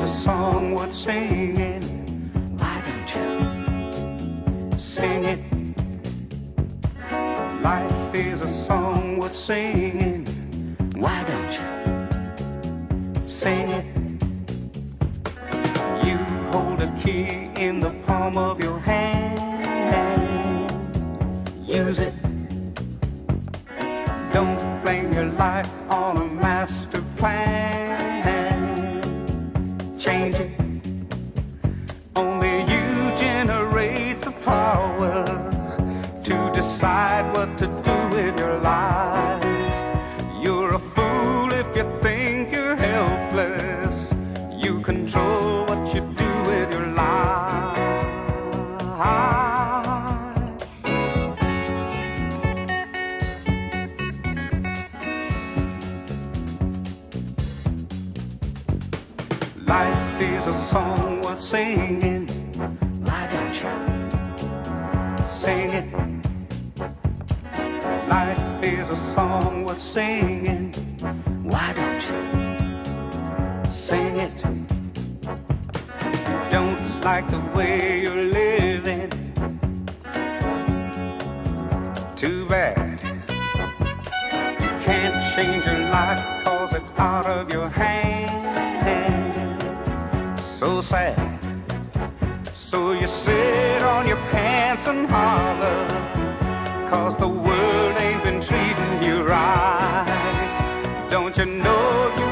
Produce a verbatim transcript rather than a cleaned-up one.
a song worth singing. Why don't you sing it? Life is a song worth singing. Why don't you sing it? You hold a key in the palm of your hand. Use it. Don't blame your life on a master plan. Change it. Only you generate the power to decide what to do with your life. You're a fool if you think you're helpless. You control what you do with your life. Life is a song worth singing. Why don't you sing it? Life is a song worth singing. Why don't you sing it? You don't like the way you're living. Too bad. You can't change your life 'cause it's out of your hand. So sad. So you sit on your pants and holler 'cause the world ain't been treating you right. Don't you know you